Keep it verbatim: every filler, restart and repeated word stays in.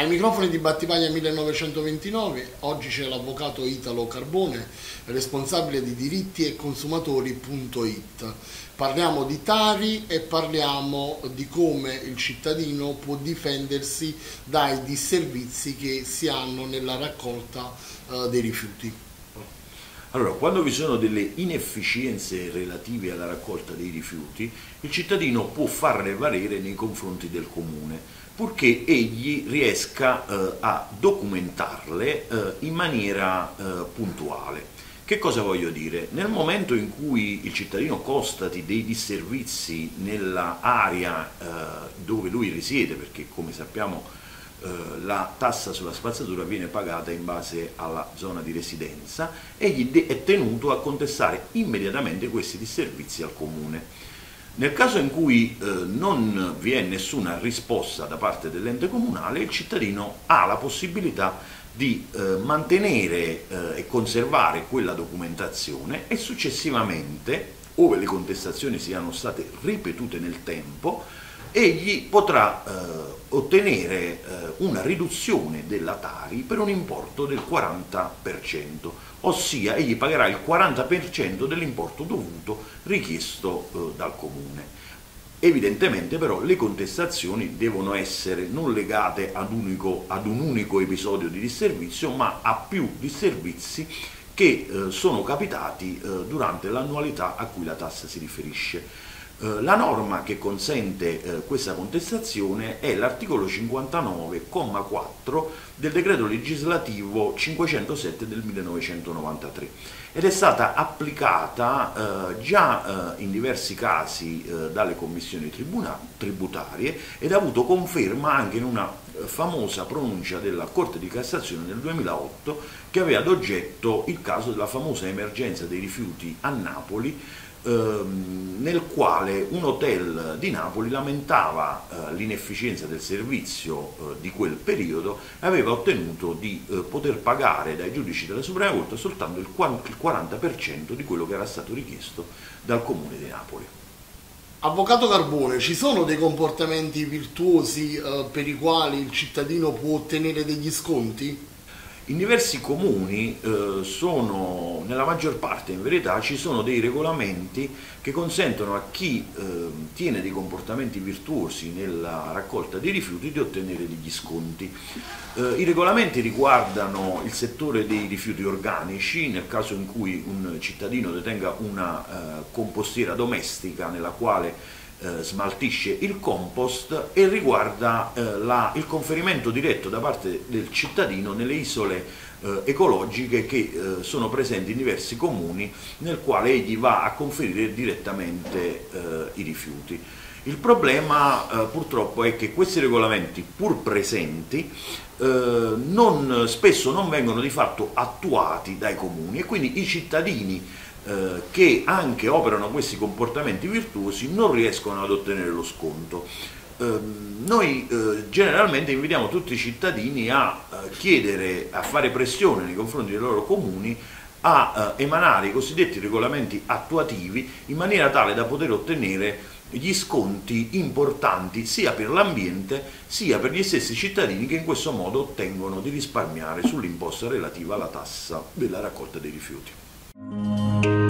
Ai microfoni di Battipaglia millenovecentoventinove, oggi c'è l'avvocato Italo Carbone, responsabile di diritti e consumatori punto it. Parliamo di Tari e parliamo di come il cittadino può difendersi dai disservizi che si hanno nella raccolta eh, dei rifiuti. Allora, quando vi sono delle inefficienze relative alla raccolta dei rifiuti, il cittadino può farle valere nei confronti del comune, purché egli riesca eh, a documentarle eh, in maniera eh, puntuale. Che cosa voglio dire? Nel momento in cui il cittadino constati dei disservizi nell'area eh, dove lui risiede, perché come sappiamo eh, la tassa sulla spazzatura viene pagata in base alla zona di residenza, egli è tenuto a contestare immediatamente questi disservizi al comune. Nel caso in cui eh, non vi è nessuna risposta da parte dell'ente comunale, il cittadino ha la possibilità di eh, mantenere eh, e conservare quella documentazione e successivamente, ove le contestazioni siano state ripetute nel tempo, egli potrà eh, ottenere eh, una riduzione della Tari per un importo del quaranta per cento, ossia egli pagherà il quaranta per cento dell'importo dovuto richiesto eh, dal comune. Evidentemente però le contestazioni devono essere non legate ad, unico, ad un unico episodio di disservizio, ma a più disservizi che eh, sono capitati eh, durante l'annualità a cui la tassa si riferisce. La norma che consente eh, questa contestazione è l'articolo cinquantanove, comma quattro del decreto legislativo cinquecentosette del millenovecentonovantatré ed è stata applicata eh, già eh, in diversi casi eh, dalle commissioni tributarie ed ha avuto conferma anche in una eh, famosa pronuncia della Corte di Cassazione nel duemilaotto che aveva ad oggetto il caso della famosa emergenza dei rifiuti a Napoli, nel quale un hotel di Napoli lamentava eh, l'inefficienza del servizio eh, di quel periodo e aveva ottenuto di eh, poter pagare dai giudici della Suprema Corte soltanto il quaranta per cento di quello che era stato richiesto dal Comune di Napoli. Avvocato Carbone, ci sono dei comportamenti virtuosi eh, per i quali il cittadino può ottenere degli sconti? In diversi comuni, eh, sono, nella maggior parte in verità, ci sono dei regolamenti che consentono a chi eh, tiene dei comportamenti virtuosi nella raccolta dei rifiuti di ottenere degli sconti. Eh, I regolamenti riguardano il settore dei rifiuti organici, nel caso in cui un cittadino detenga una eh, compostiera domestica nella quale Eh, smaltisce il compost, e riguarda eh, la, il conferimento diretto da parte del cittadino nelle isole eh, ecologiche che eh, sono presenti in diversi comuni, nel quale egli va a conferire direttamente eh, i rifiuti. Il problema eh, purtroppo è che questi regolamenti, pur presenti, eh, non, spesso non vengono di fatto attuati dai comuni e quindi i cittadini Eh, che anche operano questi comportamenti virtuosi non riescono ad ottenere lo sconto. Eh, noi eh, generalmente invitiamo tutti i cittadini a eh, chiedere, a fare pressione nei confronti dei loro comuni a eh, emanare i cosiddetti regolamenti attuativi in maniera tale da poter ottenere gli sconti importanti sia per l'ambiente sia per gli stessi cittadini, che in questo modo ottengono di risparmiare sull'imposta relativa alla tassa della raccolta dei rifiuti.